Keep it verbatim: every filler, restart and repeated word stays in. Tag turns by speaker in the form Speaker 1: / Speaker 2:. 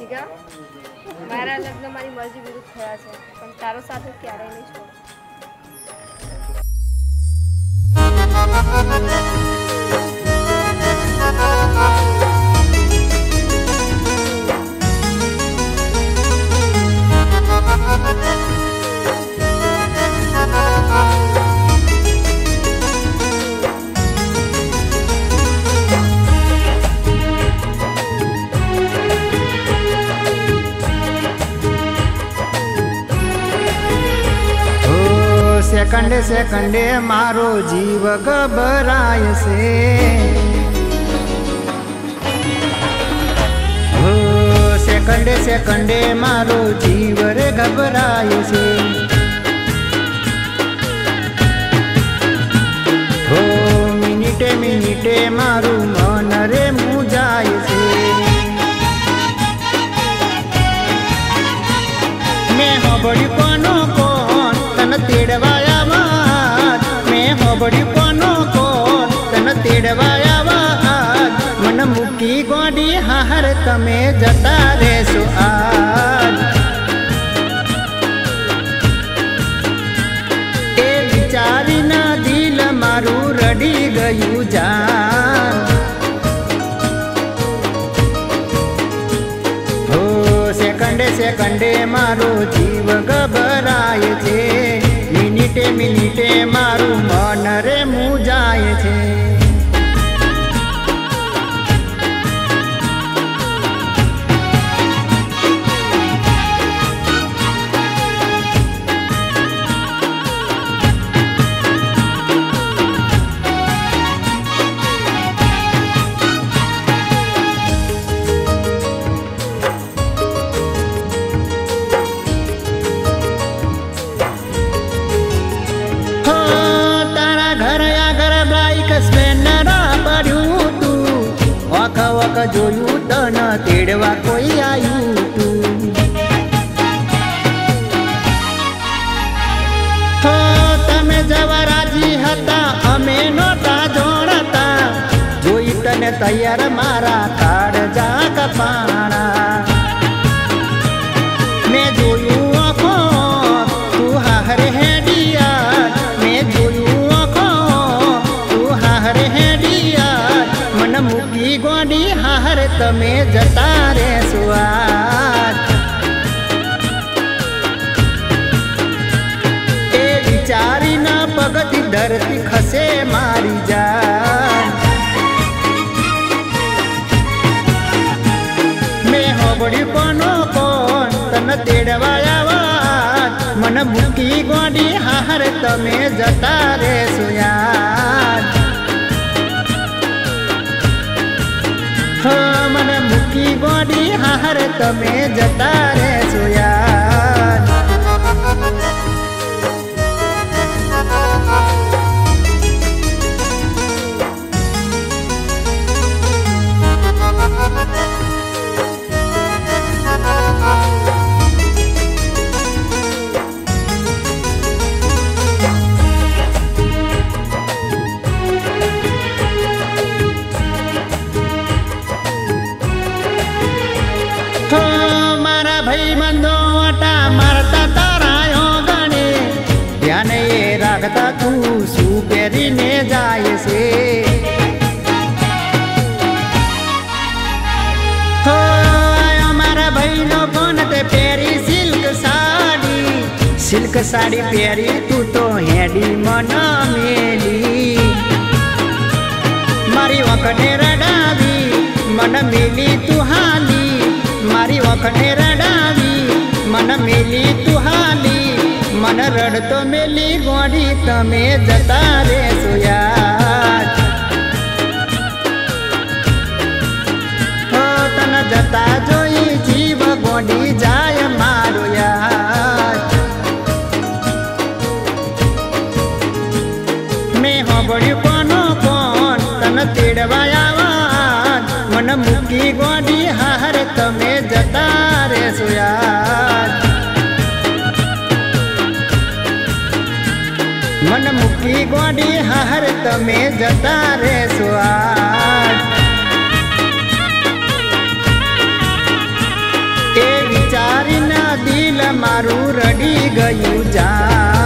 Speaker 1: જીગા મારા લગ્ન મારી મરજી વિરુદ્ધ થયા છે પણ તારો સાથે ક્યારેય નહીં છોડું।
Speaker 2: सेकंडे सेकंडे मारो जीव घबराय से, हो सेकंडे सेकंडे मारो जीव रे घबराय से, हो मिनिटे मिनिटे मारू मन रे मुजाय से। मैं हबड़ी कोनो कोन तन तेड़वाया वाद, मैं हबड़ी कोनो कोन तन तेड़वाया वाद, मन मुकी गोडी हार तमे जता रेसो आज। ए विचारी ना दिल मारू रडी गयु जान, हो सेकंडे सेकंडे मारो जीव घबराय छे, मिनिटे मिनिटे मारू मन रे मुजाय छे। જોયું તન તેડવા કોઈ આયુ તું, હો તમે જવા રાજી હતા અમે નોતા જોણતા, જોઈ તને તૈયાર મારા કાળજા કપાણા। મેં જોયું આખો તું હારે હેડિયા, મેં જોયું આખો તું હારે હેડિયા, मन मुकी गोडी हार तमे जता रे सुआद। ए विचारी ना पगती धरती खसे मारी जान, मैं होबड़ी कोनो कोन तन तेड़वाया वाद, मन मुकी गोडी हार तमे जता रे सुयाद। मन मुकी गोडी हार तमे जता रे सुयाद। भाई बंदो अटा मारता तारायो गणे, ध्यान ये राखता तू सू पेरी ने जाय से, हो हमारा भाई लोगों ने पेरी सिल्क साड़ी, सिल्क साड़ी पेरी तू तो हेडी मना मेली, मारी वखने रडावी मन मिली तू हाली, मारी वखने रडावी मन मिली तू हाली, मन रड़ तो मिली गोडी तमे जता रे सुयाद। हो तन जता जोई जीव गोडी जाय मारो याद। मैं होबड़ी कोनो कोन तन तेड़वाया वाद, मन मुकी गोडी हार तमे जता रे सुयाद। मन मुकी गोडी हार तमे जता रे सुयाद। ગયું જા